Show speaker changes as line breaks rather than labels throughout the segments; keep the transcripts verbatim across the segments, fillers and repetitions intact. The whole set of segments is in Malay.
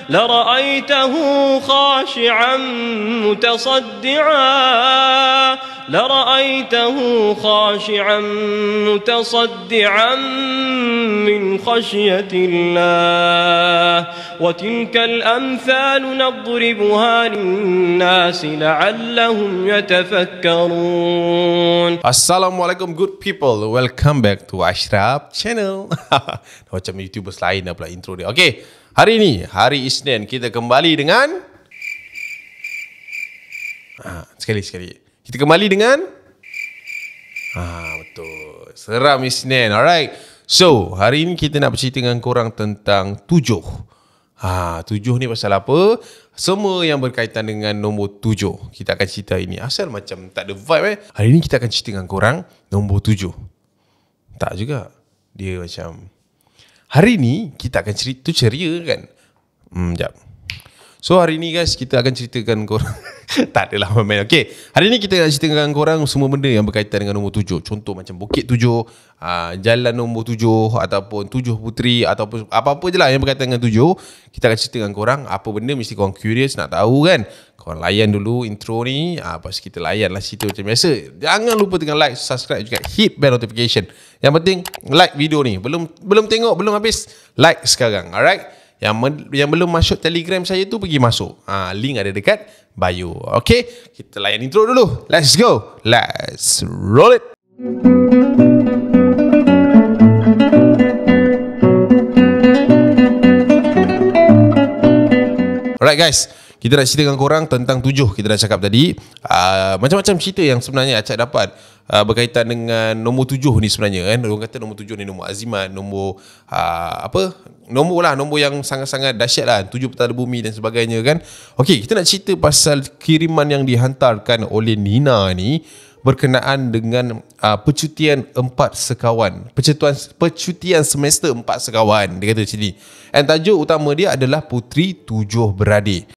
لرأيته خاشعا متصدعا لرأيته خاشعا متصدعا من خشية الله وتلك الأمثال نضربها للناس لعلهم يتفكرون.
Assalamualaikum good people, welcome back to Ashraf channel. Macam YouTubers lain dah pula intro dia. Okay, hari ni hari Isnin kita kembali dengan ha, sekali sekali kita kembali dengan ah betul, Seram Isnin. Alright, so hari ni kita nak bercerita dengan korang tentang tujuh. Ha, tujuh ni pasal apa? Semua yang berkaitan dengan nombor tujuh kita akan cerita ini. Asal macam tak ada vibe eh. Hari ni kita akan cerita dengan korang nombor tujuh. Tak juga. Dia macam hari ni kita akan cerita tu ceria kan. Hmm, jap. So hari ni guys kita akan ceritakan korang tak adalah main. Okay, hari ni kita nak ceritakan korang semua benda yang berkaitan dengan nombor tujuh. Contoh macam Bukit Tujuh, uh, Jalan nombor tujuh, ataupun Tujuh Puteri, ataupun apa-apa je lah yang berkaitan dengan tujuh. Kita akan ceritakan korang apa benda mesti korang curious nak tahu kan. Korang layan dulu intro ni, uh, lepas kita layan lah cerita macam biasa. Jangan lupa tekan like, subscribe juga, hit bell notification. Yang penting like video ni. Belum belum tengok, belum habis, like sekarang. Alright, Yang, yang belum masuk Telegram saya tu pergi masuk. Ha, link ada dekat bio. Okay, kita layan intro dulu. Let's go. Let's roll it. Alright guys, kita nak cerita dengan korang tentang tujuh. Kita dah cakap tadi uh, macam-macam cerita yang sebenarnya Acak dapat uh, berkaitan dengan nombor tujuh ni sebenarnya kan. Orang kata nombor tujuh ni nombor azimat, nombor uh, apa, nombor lah, nombor yang sangat-sangat dahsyat lah, tujuh petala bumi dan sebagainya kan. Okey, kita nak cerita pasal kiriman yang dihantarkan oleh Nina ni berkenaan dengan uh, percutian empat sekawan, percutian, percutian semester empat sekawan. Dia kata macam ni. And tajuk utama dia adalah Puteri Tujuh Beradik.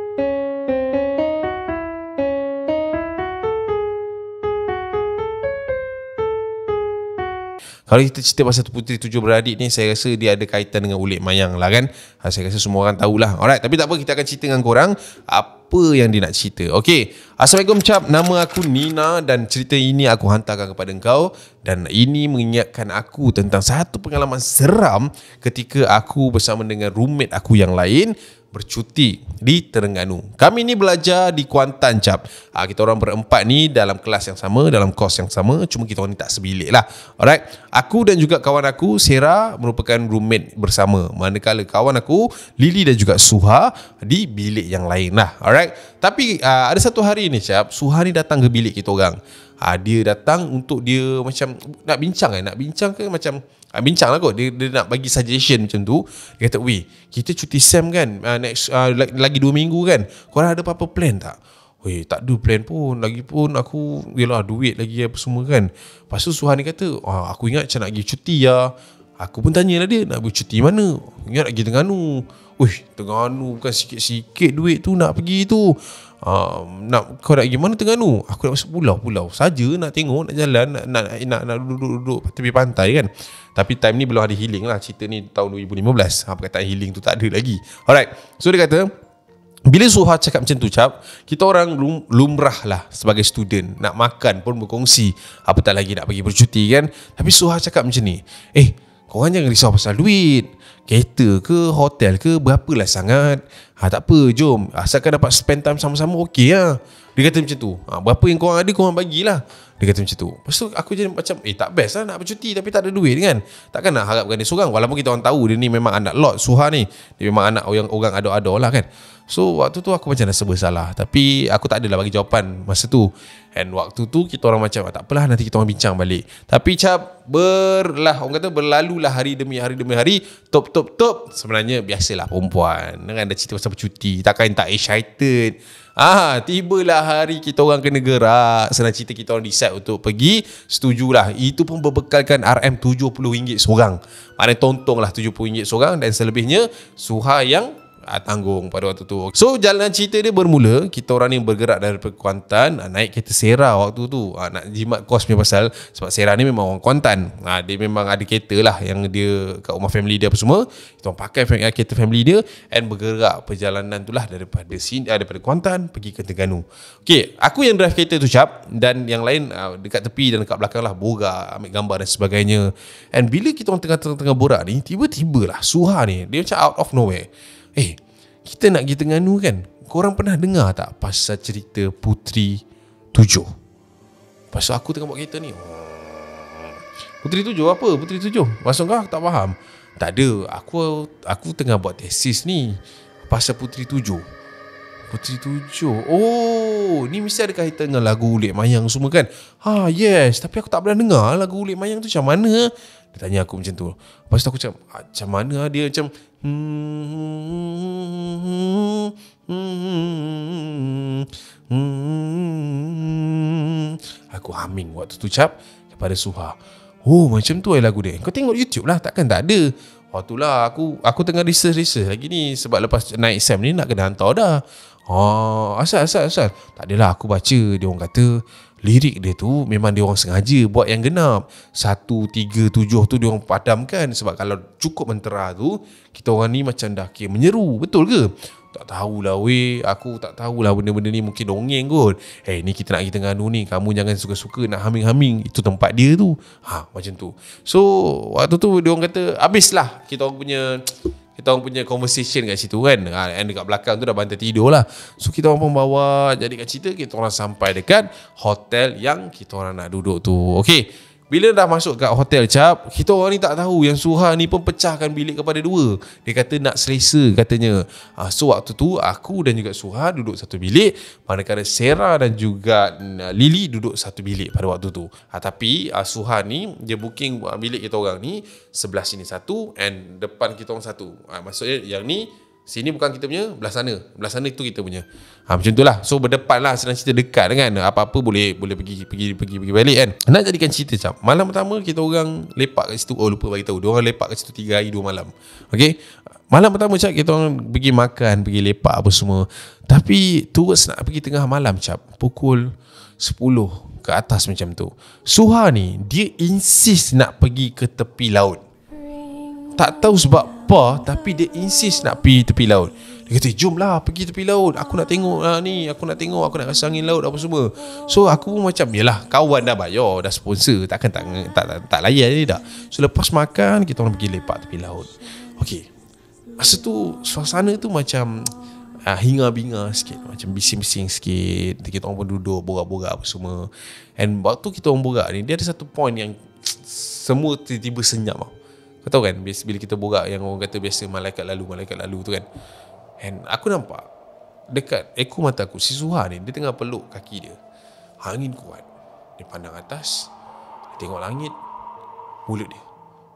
Kalau kita cerita pasal Puteri Tujuh Beradik ni, saya rasa dia ada kaitan dengan Ulik Mayang lah kan. Saya rasa semua orang tahulah. Alright, tapi tak apa, kita akan cerita dengan korang apa yang dia nak cerita. Okay, Assalamualaikum cap, nama aku Nina dan cerita ini aku hantarkan kepada engkau. Dan ini mengingatkan aku tentang satu pengalaman seram ketika aku bersama dengan roommate aku yang lain bercuti di Terengganu. Kami ni belajar di Kuantan cap. Ha, kita orang berempat ni dalam kelas yang sama, dalam kos yang sama, cuma kita orang ni tak sebilik lah. Alright, aku dan juga kawan aku Sarah merupakan roommate bersama, manakala kawan aku Lily dan juga Suha di bilik yang lain lah. Alright, tapi uh, ada satu hari ni cap, Suha ni datang ke bilik kita orang. Ha, dia datang untuk dia macam nak bincang kan, nak bincang ke macam ha, bincang lah kot, dia, dia nak bagi suggestion macam tu. Dia kata, weh, kita cuti Sem kan, uh, next uh, lagi dua minggu kan, korang ada apa-apa plan tak? Weh, tak ada plan pun, lagipun aku yelah duit lagi apa semua kan. Lepas tu Suhan ni kata, oh, aku ingat macam nak pergi cuti ya. Aku pun tanyalah dia, nak pergi cuti mana? Ingat nak pergi Terengganu. Weh, Terengganu bukan sikit-sikit duit tu nak pergi tu. Um, nak kau nak pergi mana Terengganu? Aku nak masuk pulau-pulau saja, nak tengok, nak jalan, nak nak nak, nak duduk-duduk tepi pantai kan. Tapi time ni belum ada healing lah. Cerita ni tahun dua ribu lima belas. Ha, perkataan healing tu tak ada lagi. Alright, so dia kata bila Suha cakap macam tu cap, kita orang lum, lumrah lah sebagai student, nak makan pun berkongsi, apatah lagi nak pergi bercuti kan. Tapi Suha cakap macam ni, eh korang jangan risau pasal duit, kereta ke hotel ke berapalah sangat. Ha, tak apa, jom, asalkan dapat spend time sama-sama okey lah. Dia kata macam tu. Ha, berapa yang korang ada korang bagilah. Dia kata macam tu. Lepas tu aku jadi macam, eh tak best lah nak bercuti tapi tak ada duit kan. Takkan nak harapkan dia seorang, walaupun kita orang tahu dia ni memang anak lot, Suha ni, dia memang anak orang orang ado-ado lah kan. So waktu tu aku macam rasa bersalah, tapi aku tak adalah bagi jawapan masa tu. And waktu tu kita orang macam, tak apalah nanti kita orang bincang balik. Tapi cap, berlah, orang kata berlalulah hari demi hari demi hari. Top top top. Sebenarnya biasalah perempuan kan, ada cerita pasal bercuti, takkan tak excited. Ah, tibalah hari kita orang kena gerak. Senang cerita kita orang decide untuk pergi. Setujulah. Itu pun berbekalkan R M tujuh puluh ringgit seorang. Maknanya tontong lah tujuh puluh ringgit seorang. Dan selebihnya Suha yang uh, tanggung pada waktu tu. So jalan cerita dia bermula, kita orang ni bergerak dari Kuantan, uh, naik kereta Sera waktu tu, uh, nak jimat kos punya pasal. Sebab Sera ni memang orang Kuantan, uh, dia memang ada kereta lah yang dia kat rumah family dia apa semua. Kita orang pakai kereta family dia and bergerak perjalanan tu lah daripada sini, uh, daripada Kuantan pergi ke Terengganu. Okay, aku yang drive kereta tu Cap, dan yang lain uh, dekat tepi dan dekat belakang lah, borak, ambil gambar dan sebagainya. And bila kita orang tengah-tengah borak ni, tiba-tiba lah Suha ni, dia macam out of nowhere. Eh, kita nak pergi Terengganu kan? Korang pernah dengar tak pasal cerita Puteri Tujuh? Pasal aku tengah buat kereta ni, Puteri Tujuh apa? Puteri Tujuh? Maksud kau aku tak faham. Tak ada, aku aku tengah buat tesis ni pasal Puteri Tujuh. Puteri Tujuh. Oh, ni mesti ada kaitan dengan lagu Ulik Mayang semua kan? Ha, yes. Tapi aku tak pernah dengar lagu Ulik Mayang tu macam mana. Dia tanya aku macam tu. Lepas tu aku macam, macam mana dia macam hmm, hmm, hmm. Aku humming waktu tu Cap kepada Suha. Oh, macam tu lagu dia. Kau tengok YouTube lah, takkan tak ada. Waktu lah aku aku tengah research-research lagi ni, sebab lepas naik exam ni nak kena hantar dah. Oh, asal asal asal. Tak adalah, aku baca dia orang kata lirik dia tu memang dia orang sengaja buat yang genap. Satu, tiga, tujuh tu dia orang padamkan. Sebab kalau cukup mentera tu, kita orang ni macam dah kira menyeru. Betul ke? Tak tahulah weh. Aku tak tahulah benda-benda ni, mungkin dongeng kot. Eh, ni kita nak pergi Terengganu ni, kamu jangan suka-suka nak haming-haming. Itu tempat dia tu. Ha, macam tu. So, waktu tu dia orang kata, habislah kita orang punya kita orang punya conversation kat situ kan. Ha, and dekat belakang tu dah bantai tidur lah. So kita orang pun bawa, jadi kat cerita kita orang sampai dekat hotel yang kita orang nak duduk tu. Okay, bila dah masuk kat hotel Cap, kita orang ni tak tahu yang Suha ni pun pecahkan bilik kepada dua. Dia kata nak selesa katanya. ha, So waktu tu aku dan juga Suha duduk satu bilik, manakala Sera dan juga Lily duduk satu bilik pada waktu tu. ha, Tapi uh, Suha ni dia booking bilik kita orang ni sebelah sini satu and depan kita orang satu. ha, Maksudnya yang ni sini bukan kita punya, belah sana. Belah sana itu kita punya. Ha, macam itulah. So berdepan lah, senang cerita, dekat kan. Apa-apa boleh boleh pergi pergi pergi pergi balik kan. Nak jadikan cerita Cap, malam pertama kita orang lepak kat situ. Oh lupa bagi tahu, dia orang lepak kat situ tiga hari dua malam. Okey. Malam pertama Cap, kita orang pergi makan, pergi lepak apa semua. Tapi towards nak pergi tengah malam Cap, pukul sepuluh ke atas macam tu, Suha ni dia insist nak pergi ke tepi laut. Tak tahu sebab apa, tapi dia insist nak pergi tepi laut. Dia kata, jomlah pergi tepi laut, aku nak tengok lah ni, aku nak tengok, aku nak rasa angin laut apa semua. So aku pun macam, yelah kawan dah bayar, dah sponsor, takkan tak tak, tak, tak layan ni tak. So lepas makan, kita orang pergi lepak tepi laut. Okay, masa tu suasana tu macam uh, hingar-bingar sikit, macam bising-bising sikit. Kita orang pun duduk borak-borak apa semua. And waktu kita orang borak ni, dia ada satu point yang semua tiba-tiba senyap tau. Kau tahu kan, bila kita borak yang orang kata biasa malaikat lalu, malaikat lalu tu kan. And aku nampak dekat ekor mata aku, si Suha ni dia tengah peluk kaki dia. Angin kuat. Dia pandang atas, dia tengok langit, mulut dia.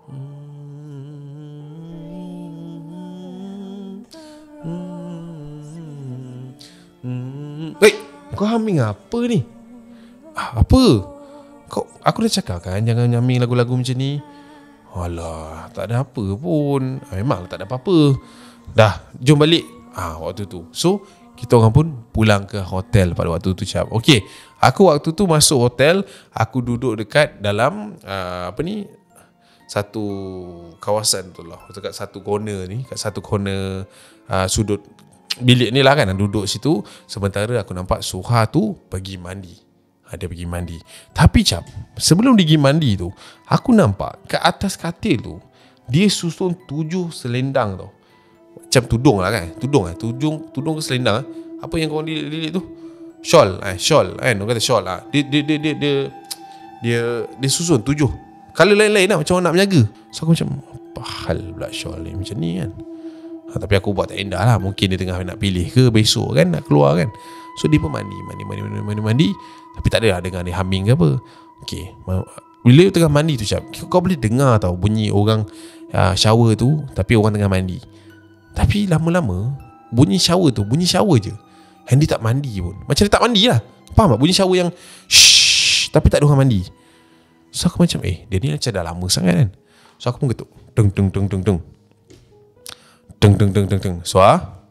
Wait, kau humming apa ni? Ah, apa? Kau, aku dah cakap kan jangan humming lagu-lagu macam ni. Alah, tak ada apa pun. Memang tak ada apa-apa. Dah, jom balik. Ah, waktu tu. So, kita orang pun pulang ke hotel pada waktu tu Cap. Okey, aku waktu tu masuk hotel, aku duduk dekat dalam uh, apa ni? Satu kawasan tu lah. Dekat satu corner ni, kat satu corner uh, sudut bilik ni lah kan, duduk situ. Sementara aku nampak Suha tu pergi mandi. Dia pergi mandi. Tapi Cap, sebelum dia pergi mandi tu, aku nampak kat atas katil tu dia susun tujuh selendang tau. Macam tudung lah kan. Tudung lah. Tudung, tudung ke selendang lah. Apa yang kau lilit tu? Shawl eh, shawl kan. Orang kata shawl lah. Dia dia dia dia dia dia, dia susun tujuh. Kalau lain-lain lah, macam orang nak menjaga. So aku macam, apa hal pula shawl ni macam ni kan. Ha, tapi aku buat tak indah lah. Mungkin dia tengah nak pilih ke besok kan, nak keluar kan. So dia pun mandi, mandi, mandi, mandi, mandi, mandi. Tapi tak ada lah dengar dia humming ke apa. Okay, bila dia tengah mandi tu Cap, kau boleh dengar tau bunyi orang uh, shower tu, tapi orang tengah mandi. Tapi lama-lama bunyi shower tu, bunyi shower je. And dia tak mandi pun. Macam dia tak mandi lah. Faham tak? Bunyi shower yang shhh, tapi tak ada orang mandi. So aku macam, eh dia ni macam dah lama sangat kan. So aku pun ketuk. Deng deng deng deng deng. Deng deng deng deng deng. Suha,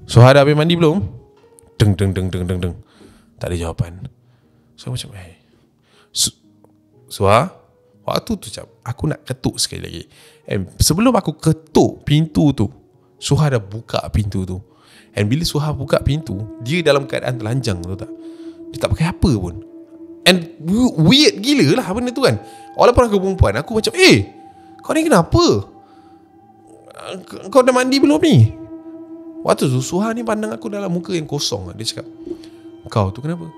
Suha dah habis mandi belum? Deng deng deng deng deng deng. Tak ada jawapan. So macam eh Su- Suha, waktu tu cap, aku nak ketuk sekali lagi. And sebelum aku ketuk pintu tu, Suha dah buka pintu tu. And bila Suha buka pintu, dia dalam keadaan telanjang, tahu tak? Dia tak pakai apa pun. And weird gila lah benda tu kan. Walaupun aku perempuan, aku macam, eh, kau ni kenapa? Kau dah mandi belum ni? Waktu tu Suha ni pandang aku dalam muka yang kosong. Dia cakap, kau tu kenapa?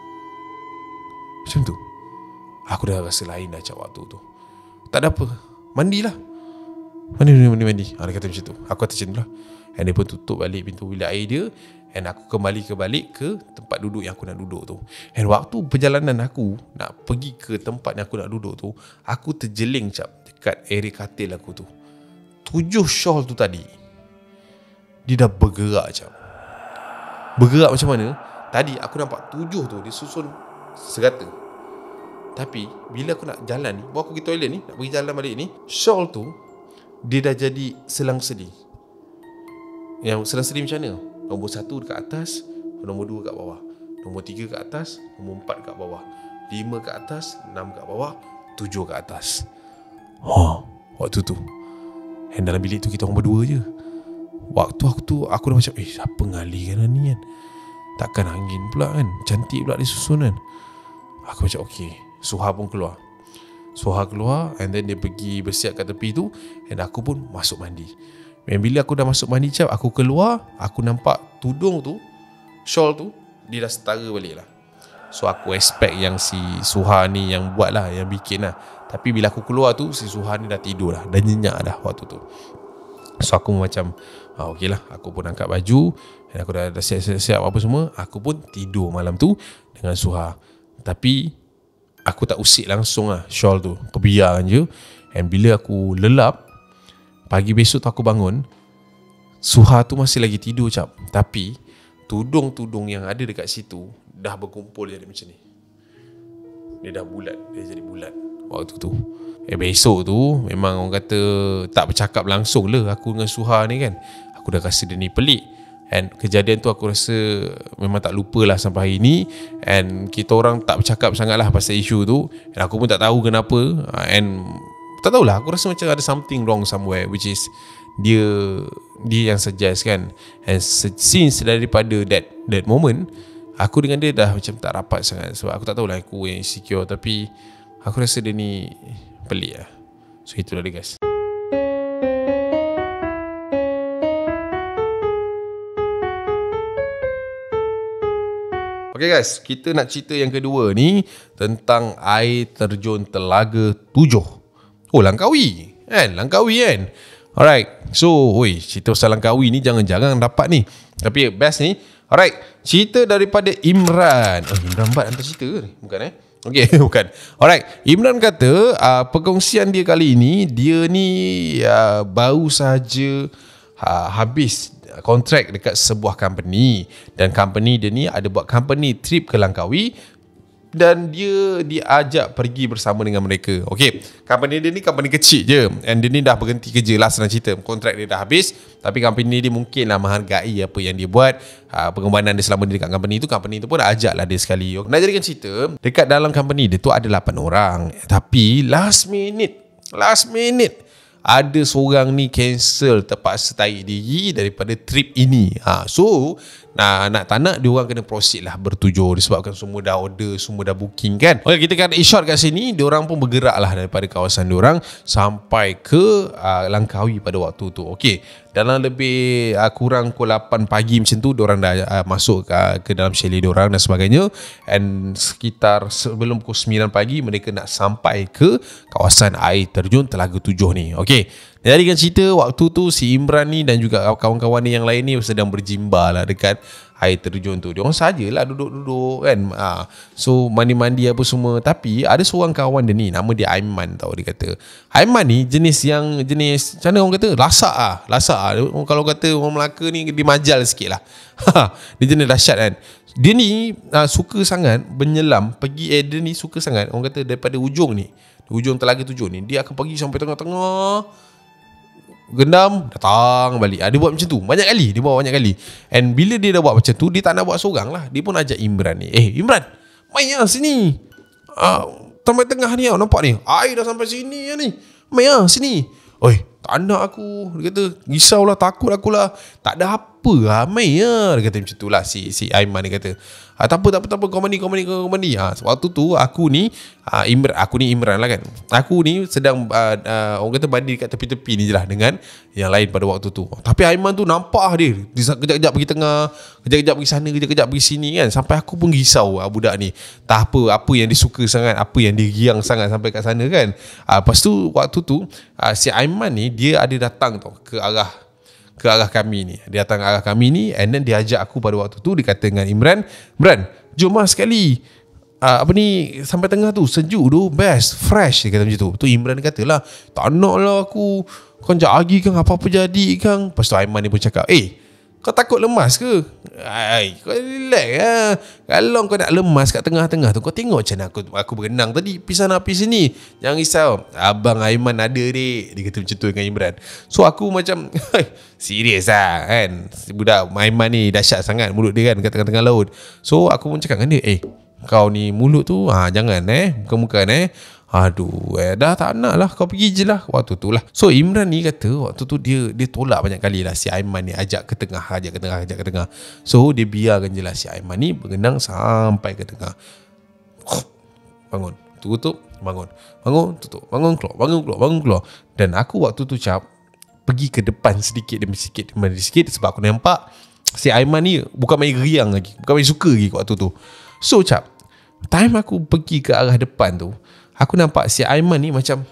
Macam tu. Aku dah rasa lain dah cakap waktu tu. Tak ada apa, mandilah. Mandi, mandi, mandi, mandi. Ha, dia kata macam tu. Aku kata macam tu lah. And dia pun tutup balik pintu bilik air dia. And aku kembali ke balik ke tempat duduk yang aku nak duduk tu. And waktu perjalanan aku nak pergi ke tempat yang aku nak duduk tu, aku terjeling cap dekat area katil aku tu. Tujuh shawl tu tadi, dia dah bergerak cap. Bergerak macam mana? Tadi aku nampak tujuh tu dia susun serata. Tapi bila aku nak jalan ni, bawa aku pergi toilet ni, nak pergi jalan balik ni, shawl tu dia dah jadi selang-seli. Yang selang-seli macam mana? Nombor satu dekat atas, nombor dua kat bawah, nombor tiga kat atas, nombor empat kat bawah, lima kat atas, enam kat bawah, tujuh kat atas. Oh, waktu tu. And dalam bilik tu kita orang berdua je. Waktu aku tu, aku dah macam, eh, siapa ngalikan ni kan? Takkan angin pula kan? Cantik pula dia susun kan? Aku macam, okay. Suha pun keluar. Suha keluar, and then dia pergi bersiap kat tepi tu, and aku pun masuk mandi. Dan bila aku dah masuk mandi cap, aku keluar, aku nampak tudung tu, shawl tu, dia dah setara balik lah. So aku expect yang si Suha ni yang buat lah, yang bikin lah. Tapi bila aku keluar tu, si Suha ni dah tidur dah, dah nyenyak dah waktu tu. So aku macam, ah, okey lah, aku pun angkat baju, dan aku dah, dah siap-siap apa semua. Aku pun tidur malam tu dengan Suha. Tapi aku tak usik langsung lah shawl tu, aku biarkan je. And bila aku lelap, pagi besok tu aku bangun, Suha tu masih lagi tidur cap. Tapi tudung-tudung yang ada dekat situ dah berkumpul jadi macam ni. Dia dah bulat, dia jadi bulat waktu tu. Eh besok tu memang orang kata tak bercakap langsung lah aku dengan Suha ni kan. Aku dah rasa dia ni pelik. And kejadian tu aku rasa memang tak lupa lah sampai hari ni. And kita orang tak bercakap sangat lah pasal isu tu. And aku pun tak tahu kenapa. And tak tahulah, aku rasa macam ada something wrong somewhere, which is dia dia yang suggest kan. And since daripada that that moment, aku dengan dia dah macam tak rapat sangat. Sebab aku tak tahulah, aku yang insecure. Tapi aku rasa dia ni pelik lah. So itulah dia guys. Okay guys, kita nak cerita yang kedua ni tentang air terjun Telaga Tujuh. Oh, Langkawi kan? Langkawi kan? Alright. So, oi, cerita pasal Langkawi ni jangan-jangan dapat ni. Tapi best ni. Alright. Cerita daripada Imran. Oh, Imran Bat hantar cerita ke? Bukan eh? Okay, bukan. Alright. Imran kata, uh, perkongsian dia kali ini, dia ni uh, baru saja uh, habis kontrak dekat sebuah company. Dan company dia ni ada buat company trip ke Langkawi. Dan dia diajak pergi bersama dengan mereka. Okay, company dia ni company kecil je. And dia ni dah berhenti kerja lah, senang cerita. Kontrak dia dah habis. Tapi company dia mungkin lah menghargai apa yang dia buat. uh, Pengorbanan dia selama dia dekat company tu. Company tu pun ajak lah dia sekali. Nak jadikan cerita, dekat dalam company dia tu ada lapan orang. Tapi last minute Last minute ada seorang ni cancel, terpaksa tarik diri daripada trip ini. ha, So Nah, nak tak nak dia orang kena proceed lah bertujuh, disebabkan semua dah order, semua dah booking kan. Okay, kita kata short kat sini, dia orang pun bergerak lah daripada kawasan dia orang sampai ke uh, Langkawi pada waktu tu. Okay, dalam lebih uh, kurang pukul lapan pagi macam tu, dia orang dah uh, masuk uh, ke dalam chalet dia orang dan sebagainya. And sekitar sebelum pukul sembilan pagi mereka nak sampai ke kawasan air terjun Telaga Tujuh ni. Okay, jadi kan cerita waktu tu si Imran ni dan juga kawan-kawan ni yang lain ni sedang berjimba lah dekat air terjun tu. Dia orang sajalah duduk-duduk kan. Ha. So mandi-mandi apa semua. Tapi ada seorang kawan dia ni, nama dia Aiman tau. Dia kata Aiman ni jenis yang jenis, macam mana orang kata, lasak ah, lasak ah. Kalau kata orang Melaka ni dia majal sikit lah. Dia jenis dahsyat kan. Dia ni uh, suka sangat menyelam pergi, eh dia ni suka sangat orang kata daripada ujung ni, ujung Telaga Tujuh ni, dia akan pergi sampai tengah-tengah gendam, datang balik. ah, Dia buat macam tu banyak kali. Dia buat banyak kali. And bila dia dah buat macam tu, dia tak nak buat seorang lah. Dia pun ajak Imran ni, Eh Imran, main lah sini. ah, Sampai tengah ni, nampak ni, air dah sampai sini ni. Main lah sini. Oi, tak nak aku. Dia kata, risaulah, takut akulah. Tak ada apa lah, main lah. Dia kata macam tu lah si, si Aiman. Dia kata, ah, tak apa, tak apa, tak apa, kau mandi, kau mandi, kau mandi. ah, Waktu tu aku ni ah, Imran, Aku ni Imran lah kan. Aku ni sedang ah, ah, orang kata mandi kat tepi-tepi ni je lah dengan yang lain pada waktu tu. Tapi Aiman tu nampak dia, dia kejap-kejap pergi tengah, kejap-kejap pergi sana, kejap-kejap pergi sini kan. Sampai aku pun risau ah, budak ni. Tak apa, apa yang dia suka sangat, apa yang dia riang sangat sampai kat sana kan. ah, Lepas tu waktu tu ah, si Aiman ni dia ada datang tau ke arah ke arah kami ni. Dia datang ke arah kami ni, and then dia ajak aku pada waktu tu. Dia kata dengan Imran, Imran, jom lah sekali. Uh, apa ni, sampai tengah tu sejuk tu, best, fresh. Dia kata macam tu. Tu Imran kata lah, tak nak lah aku. Kau sekejap lagi kan, apa-apa jadi kan. Lepas tu Aiman ni pun cakap, Eh, kau takut lemas ke? Ai, kau relax lah. Kalau kau nak lemas kat tengah-tengah tu, kau tengok macam mana aku, aku berenang tadi, pergi sana pergi sini. Jangan risau, Abang Aiman ada dek. Dia kata macam tu dengan Imran. So aku macam serius lah kan. Budak Aiman ni dahsyat sangat mulut dia kan kat tengah-tengah laut. So aku pun cakap dengan dia, Eh, kau ni mulut tu ha, jangan eh, bukan-bukan eh. Aduh, eh, dah tak nak lah, kau pergi je lah waktu tu lah. So Imran ni kata waktu tu dia dia tolak banyak kali lah si Aiman ni ajak ke tengah, ajak ke tengah, ajak ke tengah. So dia biarkan je lah si Aiman ni berenang sampai ke tengah. Bangun, tutup, bangun, bangun, tutup, bangun, keluar, bangun, keluar, bangun, keluar. Dan aku waktu tu cap pergi ke depan sedikit demi sedikit demi sedikit sebab aku nampak si Aiman ni bukan main geriang lagi, bukan main suka lagi waktu tu. So cap, time aku pergi ke arah depan tu, aku nampak si Aiman ni macam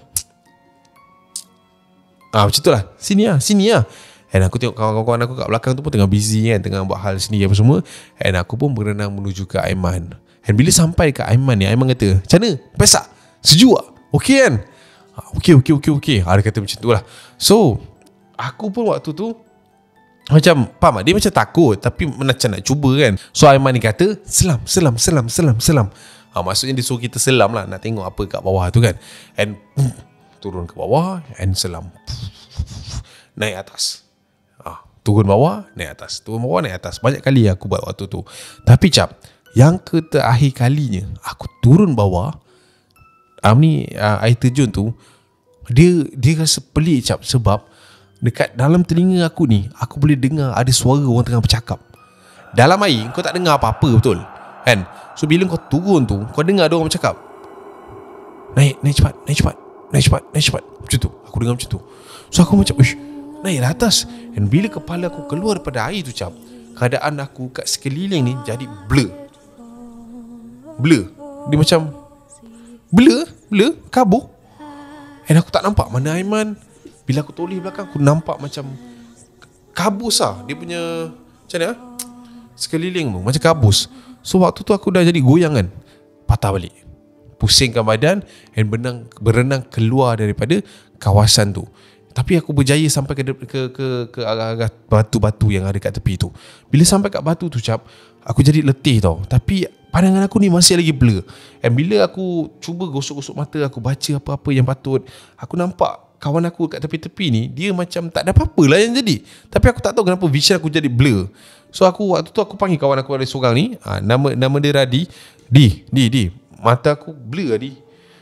Ah macam tu lah, Sini lah, sini lah. And aku tengok kawan-kawan aku kat belakang tu pun tengah busy kan, tengah buat hal sendiri apa semua. And aku pun berenang menuju ke Aiman. And bila sampai ke Aiman ni, Aiman kata, Macam mana? Pesak? Sejuk tak? Okey kan? Okey, okey, okey, okey. Ha, dia kata macam tu lah. So aku pun waktu tu macam, faham tak? Dia macam takut tapi macam nak cuba kan. So Aiman ni kata, Selam, selam, selam, selam, selam. Ha, maksudnya dia suruh kita selam lah, nak tengok apa kat bawah tu kan. And pum, turun ke bawah and selam, naik atas, ha, turun bawah, naik atas, turun bawah, naik atas. Banyak kali aku buat waktu tu. Tapi cap, yang ke terakhir kalinya aku turun bawah, um, ni uh, air terjun tu, Dia dia rasa pelik cap. Sebab dekat dalam telinga aku ni, aku boleh dengar ada suara orang tengah bercakap. Dalam air kau tak dengar apa-apa, betul kan? So bila kau turun tu, kau dengar ada orang bercakap, Naik, naik cepat, naik cepat, naik cepat, naik cepat. Macam tu, aku dengar macam tu. So aku macam, Uish, naiklah atas. Dan bila kepala aku keluar daripada air tu cap, keadaan aku kat sekeliling ni jadi blur. Blur. Dia macam blur, blur, kabur. Dan aku tak nampak mana Aiman. Bila aku toleh belakang, aku nampak macam kabus lah. Dia punya macam mana, sekeliling tu macam kabus. So waktu tu aku dah jadi goyang kan, patah balik, pusingkan badan, dan berenang, berenang keluar daripada kawasan tu. Tapi aku berjaya sampai ke ke ke, ke arah-arah batu-batu yang ada kat tepi tu. Bila sampai kat batu tu cap, aku jadi letih tau. Tapi pandangan aku ni masih lagi blur. Dan bila aku cuba gosok-gosok mata, aku baca apa-apa yang patut, aku nampak kawan aku kat tepi-tepi ni, dia macam tak ada apa-apa lah yang jadi. Tapi aku tak tahu kenapa vision aku jadi blur. So aku waktu tu aku panggil kawan aku ada seorang ni, ha, nama nama dia Radi. Di, di, di, mata aku blur Adi.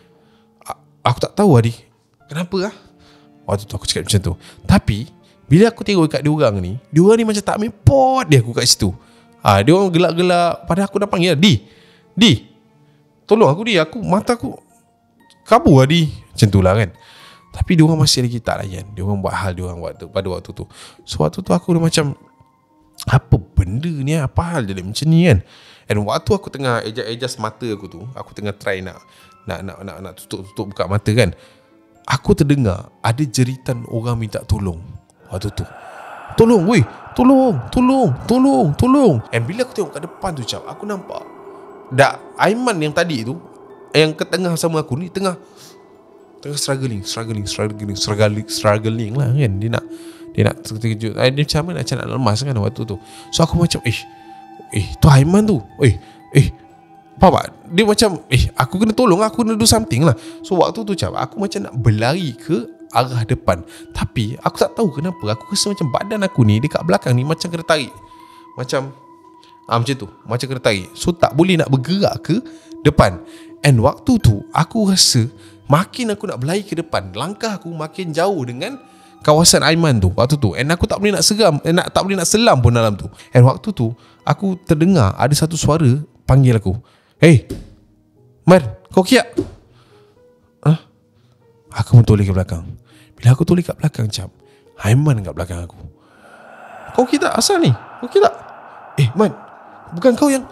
Aku tak tahu Adi, kenapa lah. Waktu tu aku cakap macam tu. Tapi bila aku tengok kat diorang ni, diorang ni macam tak ambil pot dia aku kat situ. Ha, dia orang gelak-gelak. Padahal aku dah panggil, Di, Di, tolong aku Di, aku mata aku kabur Adi. Macam tu lah kan. Tapi diorang masih lagi tak layan. Diorang buat hal diorang waktu, pada waktu tu. So waktu tu aku dah macam, apa benda ni, apa hal jadi macam ni kan. And waktu aku tengah adjust mata aku tu, aku tengah try nak Nak nak nak, nak tutup-tutup buka mata kan, aku terdengar ada jeritan orang minta tolong. Waktu tu, Tolong weh, tolong, tolong, tolong, tolong. And bila aku tengok kat depan tu cap, aku nampak dak Aiman yang tadi tu, yang ke tengah sama aku ni, Tengah Tengah struggling Struggling Struggling Struggling Struggling lah kan. Dia nak Dia nak terkejut. Dia macam mana macam nak lemas kan waktu tu. So aku macam, Eh Eh tu Aiman tu, Eh Eh Faham tak? Dia macam, Eh aku kena tolong, aku kena do something lah. So waktu tu cap, aku macam nak berlari ke arah depan. Tapi aku tak tahu kenapa aku rasa macam badan aku ni dekat belakang ni macam kena tarik. Macam ah, macam tu, macam kena tarik. So tak boleh nak bergerak ke depan. And waktu tu aku rasa makin aku nak berlari ke depan, langkah aku makin jauh dengan kawasan Aiman tu waktu tu. And aku tak boleh nak seram, eh, nak, tak boleh nak selam pun dalam tu. And waktu tu aku terdengar ada satu suara panggil aku. Hey Man, kau kiak? Huh? Aku pun toleh ke belakang. Bila aku toleh kat belakang cap, Aiman kat belakang aku. Kau okey tak asal ni? Okey tak? Eh Man, bukan kau yang...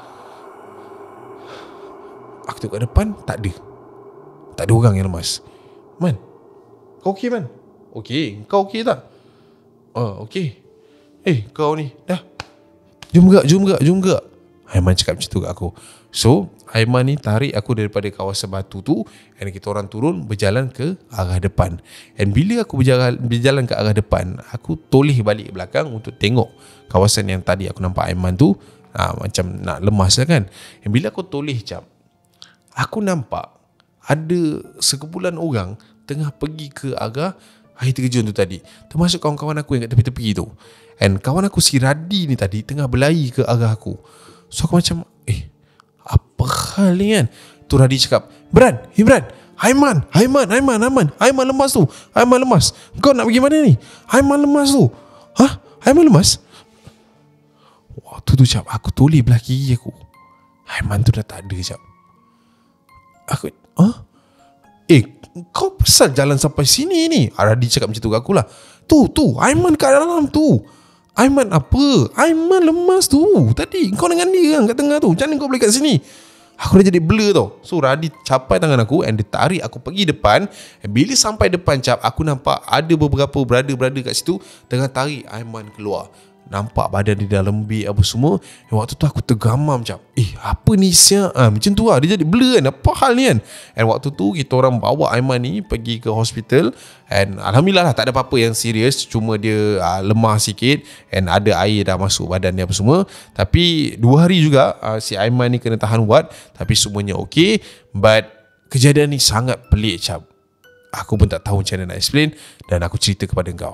Aku tengok kat depan, tak ada. Tak ada orang yang lemas. Man, kau okey Man? Okey, kau okey tak? Oh okey. Eh kau ni, dah. Jom gerak, jom gerak, jom gerak. Aiman cakap macam tu kat aku. So Aiman ni tarik aku daripada kawasan batu tu, and kita orang turun berjalan ke arah depan. And bila aku berjalan, berjalan ke arah depan, aku toleh balik belakang untuk tengok kawasan yang tadi aku nampak Aiman tu ha, macam nak lemas lah kan. And bila aku toleh cap, aku nampak ada sekumpulan orang tengah pergi ke arah air terjun tu tadi, termasuk kawan-kawan aku yang kat tepi-tepi tu. And kawan aku si Radi ni tadi tengah berlari ke arah aku. So aku macam, eh apa hal ni kan? Tu Radi cakap, Bran, Ibran, Aiman, Aiman, Aiman, Aiman, Aiman lemas tu, Aiman lemas. Kau nak pergi mana ni? Aiman lemas tu. Hah? Aiman lemas? Waktu tu cap, aku toleh belah kiri aku. Aiman tu dah tak ada cap. Aku, huh? Eh, kau pasal jalan sampai sini ni? Radi cakap macam tu kat aku lah. Tu, tu, Aiman kat dalam tu. Aiman apa? Aiman lemas tu. Tadi kau dengan dia kan kat tengah tu. Macam mana kau boleh kat sini? Aku dah jadi blur tau. So Radi capai tangan aku and dia tarik aku pergi depan. And bila sampai depan cap, aku nampak ada beberapa brother-brother kat situ tengah tarik Aiman keluar. Nampak badan dia dah lembik apa semua. And waktu tu aku tergamam macam, eh apa ni siap? Ha, macam tu lah. Dia jadi blur kan. Apa hal ni kan? And waktu tu kita orang bawa Aiman ni pergi ke hospital. And Alhamdulillah lah tak ada apa-apa yang serius. Cuma dia uh, lemah sikit. And ada air dah masuk badan dia apa semua. Tapi dua hari juga uh, si Aiman ni kena tahan ward. Tapi semuanya okey. But kejadian ni sangat pelik cap. Aku pun tak tahu macam mana nak explain. Dan aku cerita kepada kau.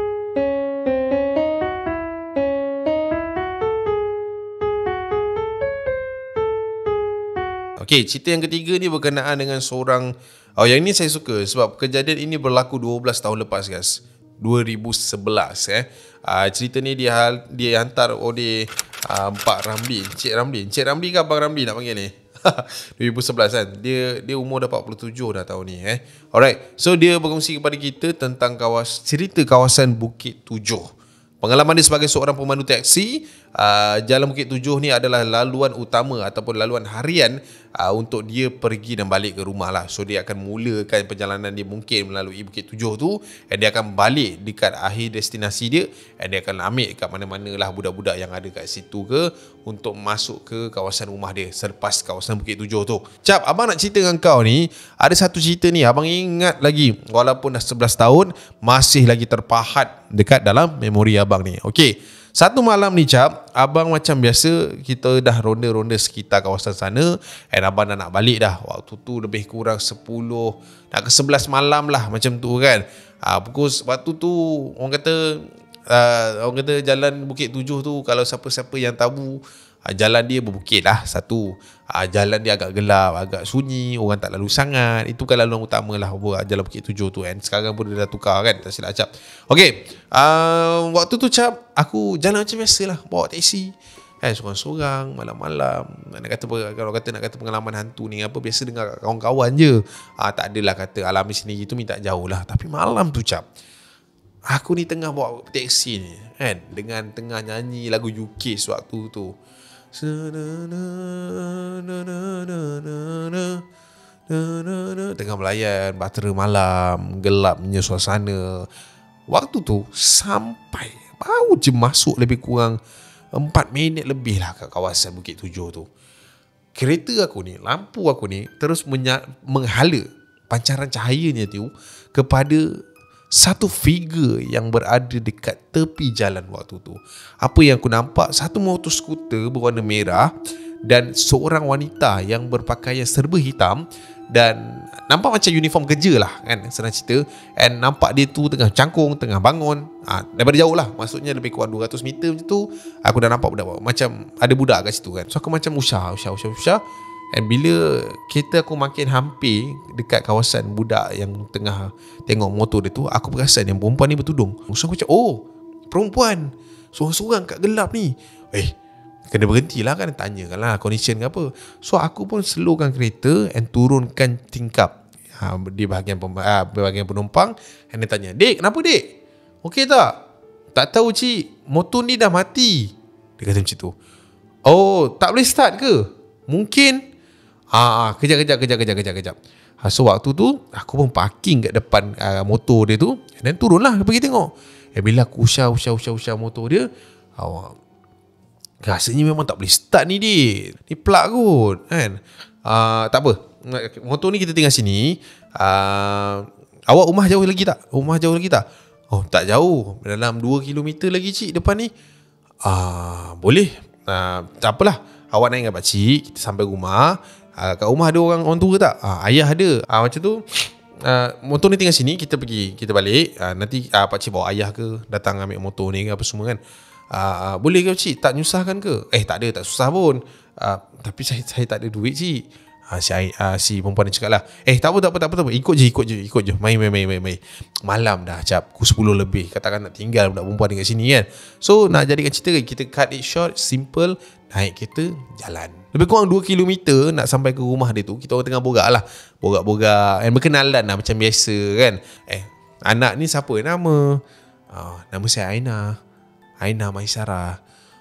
Okey, cerita yang ketiga ni berkenaan dengan seorang, oh yang ini saya suka sebab kejadian ini berlaku dua belas tahun lepas guys. dua ribu sebelas eh. Uh, cerita ni dia dia hantar oleh uh, Pak Ramli, Encik Ramli. Encik Ramli ke Abang Ramli nak panggil ni? dua ribu sebelas kan. Dia dia umur dah empat puluh tujuh dah tahun ni eh. Alright. So dia berkongsi kepada kita tentang kawas cerita kawasan Bukit Tujuh. Pengalaman dia sebagai seorang pemandu teksi, uh, Jalan Bukit Tujuh ni adalah laluan utama ataupun laluan harian uh, untuk dia pergi dan balik ke rumah lah. So dia akan mulakan perjalanan dia mungkin melalui Bukit Tujuh tu, dan dia akan balik dekat akhir destinasi dia, dan dia akan ambil kat mana-mana lah budak-budak yang ada kat situ ke untuk masuk ke kawasan rumah dia selepas kawasan Bukit Tujuh tu. Cap, abang nak cerita dengan kau ni, ada satu cerita ni abang ingat lagi walaupun dah sebelas tahun, masih lagi terpahat dekat dalam memori abang ni. Okey, satu malam ni cap, abang macam biasa kita dah ronda-ronda sekitar kawasan sana, dan abang dah nak balik dah. Waktu tu lebih kurang sepuluh nak ke sebelas malam lah macam tu kan. Ha, pukul waktu tu orang kata uh, orang kata jalan Bukit Tujuh tu, kalau siapa-siapa yang tahu, uh, jalan dia berbukit lah satu. Uh, jalan dia agak gelap, agak sunyi, orang tak lalu sangat. Itu kan laluan utama lah jalan Bukit Tujuh tu. And sekarang pun dia dah tukar kan, tak silap cap. Okay, uh, waktu tu cap, aku jalan macam biasa lah, bawa teksi eh, sorang-sorang malam-malam. Nak kata, kalau kata nak kata pengalaman hantu ni apa, biasa dengar kawan-kawan je. uh, Tak adalah kata alami sendiri tu minta jauh lah. Tapi malam tu cap, aku ni tengah bawa teksi ni kan, dengan tengah nyanyi lagu U K sewaktu tu. Tengah melayan, bahtera malam, gelapnya suasana. Waktu tu sampai baru je masuk lebih kurang empat minit lebih lah kat kawasan Bukit Tujuh tu. Kereta aku ni, lampu aku ni terus menya- menghala pancaran cahayanya tu kepada satu figure yang berada dekat tepi jalan waktu tu. Apa yang aku nampak, satu motor skuter berwarna merah dan seorang wanita yang berpakaian serba hitam dan nampak macam uniform kerja lah kan, senang cerita. And nampak dia tu tengah cangkung, tengah bangun, ha, daripada jauh lah, maksudnya lebih kurang dua ratus meter macam tu, aku dah nampak budak, macam ada budak kat situ kan. So aku macam usah usah usah usah. And bila kereta aku makin hampir dekat kawasan budak yang tengah tengok motor dia tu, aku perasan yang perempuan ni bertudung. So aku macam, oh perempuan sorang-sorang kat gelap ni, eh kena berhentilah kan, tanyakan lah condition ke apa. So aku pun slowkan kereta and turunkan tingkap ha, di bahagian pem, ha, bahagian penumpang. And dia tanya, "Dek, kenapa dek? Okey tak?" "Tak tahu cik, motor ni dah mati." Dia kata macam tu. "Oh, tak boleh start ke?" "Mungkin." Ah, kejap kejap kejap kejap kejap kejap. Ha, so waktu tu aku pun parking kat depan uh, motor dia tu, dan turunlah pergi tengok. Eh bila aku usah usah usah usah motor dia, awak rasanya memang tak boleh start ni dik. Ni plug kot kan. Uh, tak apa. Motor ni kita tinggal sini. Uh, awak rumah jauh lagi tak? Rumah jauh lagi tak? Oh tak jauh. Dalam dua kilometer lagi cik depan ni. Uh, boleh. Uh, tak apalah. Awak naik dengan pakcik. Kita sampai rumah. Uh, kat rumah ada orang orang tua tak? Uh, ayah ada. Uh, macam tu. Uh, motor ni tinggal sini. Kita pergi. Kita balik. Uh, nanti uh, pakcik bawa ayah ke. Datang ambil motor ni ke apa semua kan. Uh, boleh ke cik? Tak nyusahkan ke? Eh tak ada, tak susah pun. uh, Tapi saya saya tak ada duit cik. uh, si, uh, si perempuan ni cakap lah, Eh tak apa tak apa tak apa, tak apa. Ikut je ikut je ikut je Main main main main, main. Malam dah cap pukul sepuluh lebih. Katakan nak tinggal budak perempuan dekat sini kan. So nak jadikan cerita, kita cut it short, simple. Naik kereta, jalan lebih kurang dua kilometer nak sampai ke rumah dia tu. Kita orang tengah borak lah, borak-borak and berkenalan lah macam biasa kan. Eh anak ni siapa nama? uh, Nama saya Aina, Aina Maisara.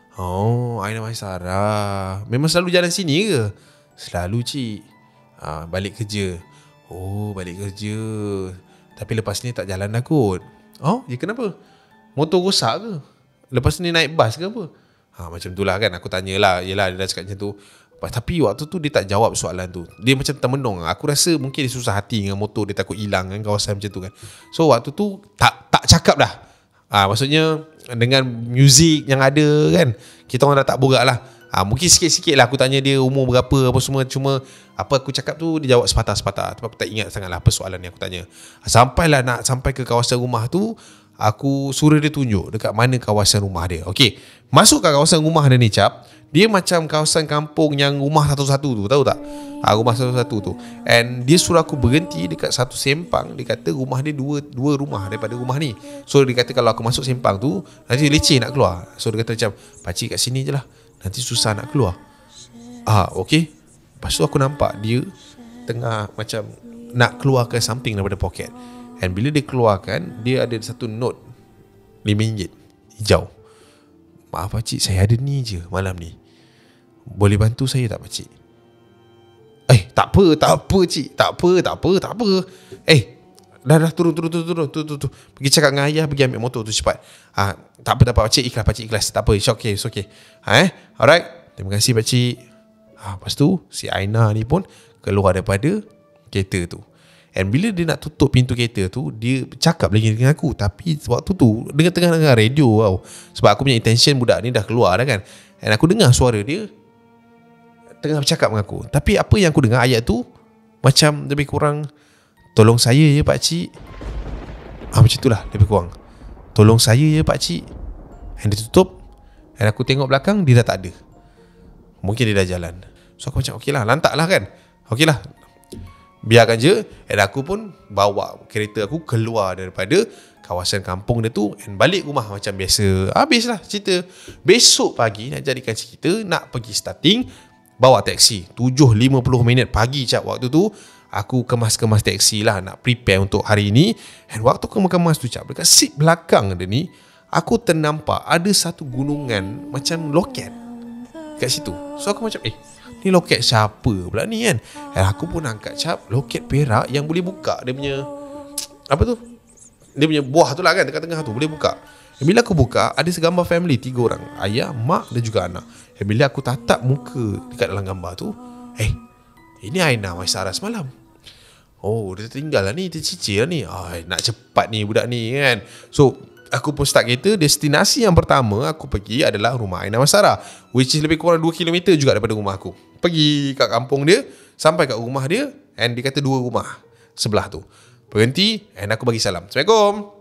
Oh, Aina Maisara. Memang selalu jalan sini ke? Selalu cik. ha, Balik kerja. Oh, balik kerja. Tapi lepas ni tak jalan dah kot. Oh, ya kenapa? Motor rosak ke? Lepas ni naik bas ke apa? Ha, macam tu lah kan. Aku tanyalah. Yelah dia dah cakap macam tu. Tapi waktu tu dia tak jawab soalan tu. Dia macam termenung. Aku rasa mungkin dia susah hati dengan motor. Dia takut hilang kan kawasan macam tu kan. So waktu tu tak tak cakap dah. Ah, ha, maksudnya dengan muzik yang ada kan, kita orang dah tak borak lah. ha, Mungkin sikit-sikit lah aku tanya dia umur berapa apa semua. Cuma apa aku cakap tu dia jawab sepatah-sepatah. Tapi aku tak ingat sangat lah apa soalan yang aku tanya. Sampailah nak sampai ke kawasan rumah tu, aku suruh dia tunjuk dekat mana kawasan rumah dia. Okey, masuk ke kawasan rumah dia ni cap, dia macam kawasan kampung yang rumah satu-satu tu, tahu tak? Ha, rumah satu-satu tu. And dia suruh aku berhenti dekat satu sempang. Dia kata rumah dia dua dua rumah daripada rumah ni. So dia kata kalau aku masuk sempang tu, nanti leceh nak keluar. So dia kata macam, pakcik kat sini je lah, nanti susah nak keluar. Ah, okey. Lepas tu aku nampak dia tengah macam nak keluarkan something daripada poket. And bila dia keluarkan, dia ada satu note lima ringgit hijau. Maaf pakcik, saya ada ni je malam ni. Boleh bantu saya tak pakcik? Eh tak apa, tak apa cik. Tak apa, tak apa, tak apa. Eh Dah dah turun turun turun turun turun, turun. Pergi cakap dengan ayah, pergi ambil motor tu cepat. ha, Tak apa tak apa pakcik ikhlas, pakcik ikhlas. Tak apa, it's okay, it's okay. ha, eh? Alright, terima kasih pakcik. ha, Lepas tu si Aina ni pun keluar daripada kereta tu. And bila dia nak tutup pintu kereta tu, dia cakap lagi dengan aku. Tapi waktu tu dengan tengah dengar radio tau. Sebab aku punya intention budak ni dah keluar dah kan. And aku dengar suara dia tengah bercakap dengan aku. Tapi apa yang aku dengar ayat tu macam lebih kurang, tolong saya ya pakcik. Ah, macam itulah lebih kurang, tolong saya ya pakcik. And dia tutup. And aku tengok belakang, dia dah tak ada. Mungkin dia dah jalan. So aku macam okey lah, lantak lah kan. Okey lah, biarkan je. And aku pun bawa kereta aku keluar daripada kawasan kampung dia tu and balik rumah macam biasa. Habislah cerita. Besok pagi nak jadikan cerita, nak pergi starting, bawa taksi. tujuh lima puluh minit pagi cap waktu tu. Aku kemas-kemas taksi lah, nak prepare untuk hari ni. And waktu kemas-kemas tu cap, dekat seat belakang dia ni, aku ternampak ada satu gunungan macam loket kat situ. So aku macam, eh ni loket siapa pula ni kan. And aku pun angkat cap, loket perak yang boleh buka dia punya, apa tu, dia punya buah tu lah kan, dekat tengah tu boleh buka. Dan bila aku buka, ada segambar family, tiga orang, ayah, mak dan juga anak. Dan bila aku tatap muka dekat dalam gambar tu, eh ini Aina Maisara semalam. Oh, dia tinggal lah ni, dia cicir lah ni. Ay, nak cepat ni budak ni kan. So aku pun start kereta. Destinasi yang pertama aku pergi adalah rumah Aina Maisara, which is lebih kurang dua kilometer juga daripada rumah aku. Pergi kat kampung dia, sampai kat rumah dia, And dia kata dua rumah sebelah tu. Berhenti and aku bagi salam. Assalamualaikum.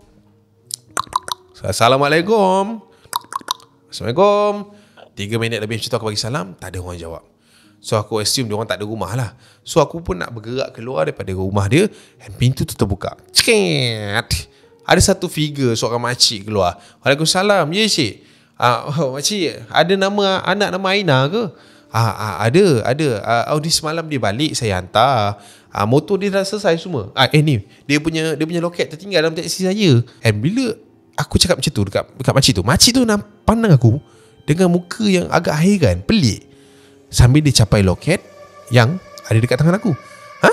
Assalamualaikum. Assalamualaikum. Tiga minit lebih macam tu aku bagi salam, tak ada orang jawab. So aku assume dia orang tak ada rumah lah. So aku pun nak bergerak keluar daripada rumah dia, and pintu tu terbuka. Ceket. Ada satu figure seorang makcik keluar. Waalaikumsalam. Ya cik. Ah, oh, makcik, ada nama anak nama Aina ke? Ah, ah ada, ada. Ah, oh, di semalam dia balik, saya hantar. Ah, motor dia dah selesai semua. Ah, eh ni, dia punya dia punya loket tertinggal dalam teksi saya. And bila aku cakap macam tu dekat dekat makcik tu, makcik tu nak pandang aku dengan muka yang agak hairan, pelik. Sambil dia capai loket yang ada dekat tangan aku. Hah?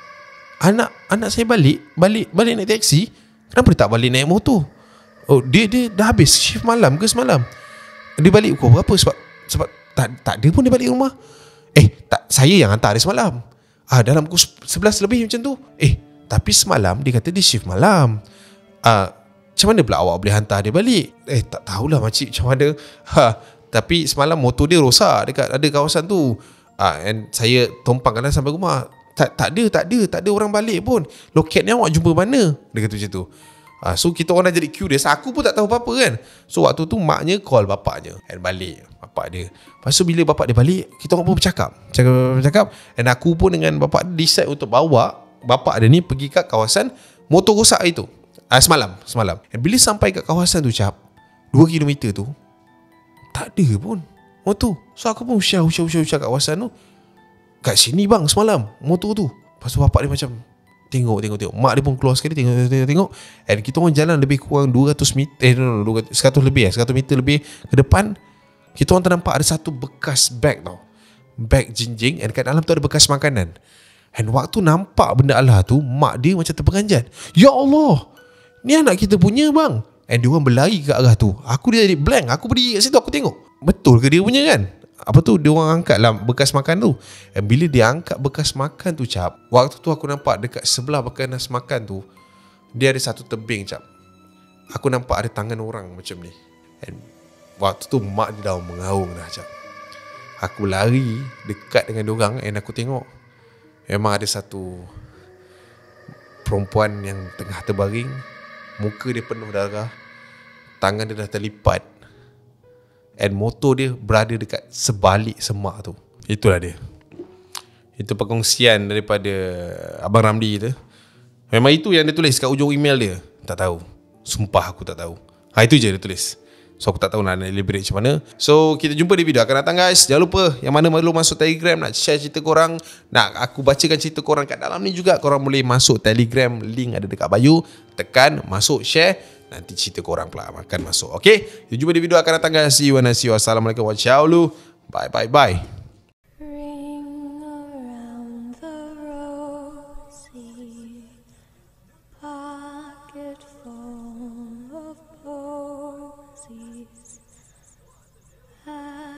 Anak anak saya balik, balik balik naik teksi. Kenapa dia tak balik naik motor? Oh, dia dia dah habis shift malam ke semalam? Dia balik pukul berapa? Sebab sebab tak tak ada pun dia balik rumah. Eh, tak, saya yang hantar dia semalam. Ah, dalam pukul sebelas lebih macam tu. Eh, tapi semalam dia kata dia shift malam. Ah, macam mana pula awak boleh hantar dia balik? Eh, tak tahulah makcik macam mana. Ha, tapi semalam motor dia rosak dekat ada kawasan tu. Ah, and saya tumpangkan sampai rumah. Tak tak ada, tak ada, tak ada orang balik pun. Loket ni awak jumpa mana? Dia kata macam tu. Ah, so kita orang dah jadi curious. Aku pun tak tahu apa-apa kan. So waktu tu maknya call bapaknya and balik bapak dia. Lepas tu bila bapak dia balik, kita orang pun bercakap. Bercakap-bercakap. And aku pun dengan bapak dia decide untuk bawa bapak dia ni pergi kat kawasan motor rosak itu. Ah, semalam, semalam. And bila sampai kat kawasan tu cap, dua kilometer tu, tak ada pun motor. So aku pun usah-usah-usah kat kawasan tu. Kat sini bang semalam motor tu. Lepas tu bapak dia macam Tengok, tengok, tengok. Mak dia pun keluar sekali. Tengok, tengok, tengok. And kita orang jalan lebih kurang dua ratus meter. Eh, no, no, seratus lebih eh. seratus meter lebih ke depan. Kita orang ternampak ada satu bekas bag tau. Bag jinjing. And kat dalam tu ada bekas makanan. And waktu nampak benda Allah tu, mak dia macam terperanjat. Ya Allah, ni anak kita punya bang. And dia orang berlari ke arah tu. Aku dia jadi blank. Aku berdiri kat situ, aku tengok. Betul ke dia punya kan? Apa tu, dia orang angkat lah bekas makan tu. And bila dia angkat bekas makan tu cap, waktu tu aku nampak dekat sebelah bekas makan tu, dia ada satu tebing cap. Aku nampak ada tangan orang macam ni. And waktu tu mak dia dah mengaung dah cap. Aku lari dekat dengan diorang. And aku tengok memang ada satu perempuan yang tengah terbaring. Muka dia penuh darah, tangan dia dah terlipat. And motor dia berada dekat sebalik semak tu. Itulah dia. Itu perkongsian daripada Abang Ramli tu. Memang itu yang dia tulis kat ujung email dia. Tak tahu. Sumpah aku tak tahu. Ha, itu je dia tulis. So aku tak tahu nak elaborate macam mana. So kita jumpa di video akan datang guys. Jangan lupa yang mana belum masuk Telegram, nak share cerita korang, nak aku bacakan cerita korang kat dalam ni juga, korang boleh masuk Telegram. Link ada dekat bio. Tekan, masuk, share. Nanti cerita korang pula akan masuk. Okay, kita jumpa di video akan datang guys. See you and see you. Assalamualaikum warahmatullahi wabarakatuh. Bye bye bye.
Ring around the rosy pocket for